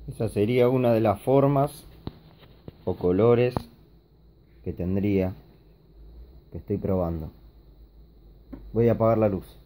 Esa sería una de las formas o colores que tendría, que estoy probando. Voy a apagar la luz.